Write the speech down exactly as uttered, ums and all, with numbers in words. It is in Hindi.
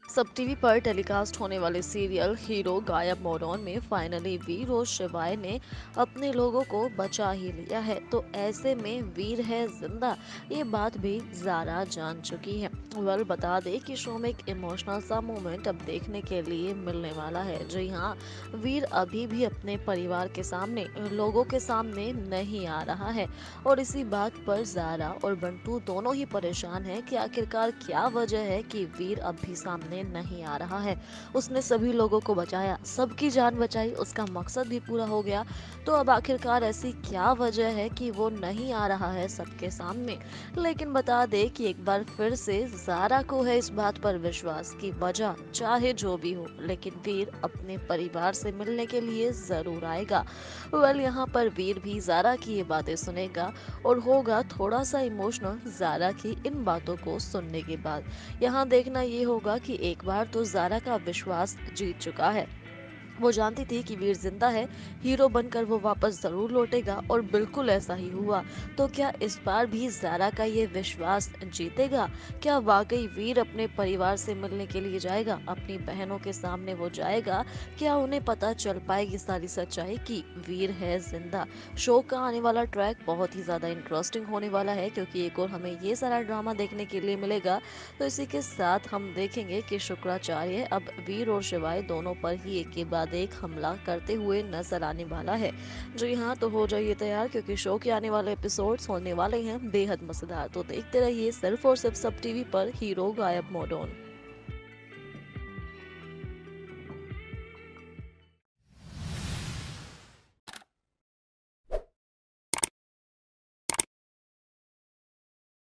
सब टीवी पर टेलीकास्ट होने वाले सीरियल हीरो गायब मोड़ोन में फाइनली वीर और शिवाय ने अपने लोगों को बचा ही लिया है। तो ऐसे में वीर है जिंदा, ये बात भी जारा जान चुकी है। वेल बता दे कि शो में एक इमोशनल सा मोमेंट अब देखने के लिए मिलने वाला है। जी हाँ, वीर अभी भी अपने परिवार के सामने, लोगों के सामने नहीं आ रहा है। और इसी बात पर जारा और बंटू दोनों ही परेशान हैं कि आखिरकार क्या वजह है कि वीर अब भी सामने नहीं आ रहा है। उसने सभी लोगों को बचाया, सबकी जान बचाई, उसका मकसद भी पूरा हो गया। तो अब आखिरकार ऐसी क्या वजह है कि वो नहीं आ रहा है सबके सामने। लेकिन बता दे कि एक बार फिर से जारा को है इस बात पर विश्वास कि वजह चाहे जो भी हो, लेकिन वीर अपने परिवार से मिलने के लिए जरूर आएगा। वेल यहाँ पर वीर भी जारा की ये बातें सुनेगा और होगा थोड़ा सा इमोशनल जारा की इन बातों को सुनने के बाद। यहाँ देखना ये होगा कि एक बार तो जारा का विश्वास जीत चुका है। वो जानती थी कि वीर जिंदा है, हीरो बनकर वो वापस जरूर लौटेगा और बिल्कुल ऐसा ही हुआ। तो क्या इस बार भी जारा का ये विश्वास जीतेगा? क्या वाकई वीर अपने परिवार से मिलने के लिए जाएगा, अपनी बहनों के सामने वो जाएगा? क्या उन्हें पता चल पाएगी सारी सच्चाई कि वीर है जिंदा? शो का आने वाला ट्रैक बहुत ही ज्यादा इंटरेस्टिंग होने वाला है, क्योंकि एक और हमें ये सारा ड्रामा देखने के लिए मिलेगा। तो इसी के साथ हम देखेंगे कि शुक्राचार्य अब वीर और शिवाय दोनों पर ही एक के बाद एक हमला करते हुए नजर आने वाला है। जी हाँ, तो हो जाइए तैयार, क्योंकि शो के आने वाले एपिसोड्स होने वाले हैं बेहद मजेदार। तो देखते रहिए सिर्फ और सिर्फ सब टीवी पर हीरो गायब मोड ऑन।